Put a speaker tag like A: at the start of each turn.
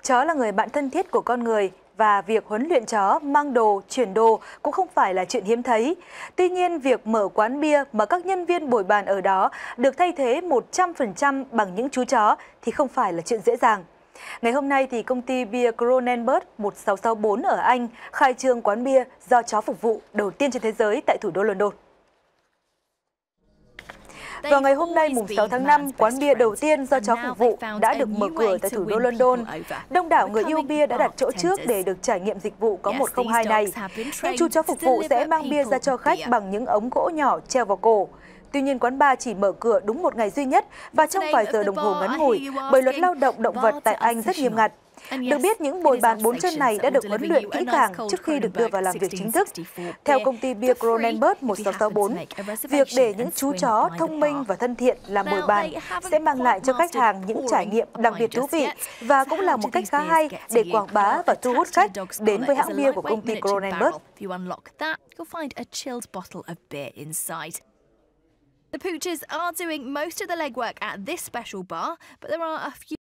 A: Chó là người bạn thân thiết của con người và việc huấn luyện chó mang đồ, chuyển đồ cũng không phải là chuyện hiếm thấy. Tuy nhiên, việc mở quán bia mà các nhân viên bồi bàn ở đó được thay thế 100% bằng những chú chó thì không phải là chuyện dễ dàng. Ngày hôm nay, thì công ty bia Kronenbourg 1664 ở Anh khai trương quán bia do chó phục vụ đầu tiên trên thế giới tại thủ đô London. Vào ngày hôm nay, mùng 6 tháng 5, quán bia đầu tiên do chó phục vụ đã được mở cửa tại thủ đô London. Đông đảo người yêu bia đã đặt chỗ trước để được trải nghiệm dịch vụ có 102 này. Những chú chó phục vụ sẽ mang bia ra cho khách bằng những ống gỗ nhỏ treo vào cổ. Tuy nhiên, quán bar chỉ mở cửa đúng một ngày duy nhất và trong vài giờ đồng hồ ngắn ngủi bởi luật lao động động vật tại Anh rất nghiêm ngặt. Được biết, những bồi bàn 4 chân này đã được huấn luyện kỹ càng trước khi được đưa vào làm việc chính thức. Theo công ty bia Kronenbourg 1664, việc để những chú chó thông minh và thân thiện làm bồi bàn sẽ mang lại cho khách hàng những trải nghiệm đặc biệt thú vị và cũng là một cách khá hay để quảng bá và thu hút khách đến với hãng bia của công ty Kronenbourg.
B: The pooches are doing most of the legwork at this special bar, but there are a few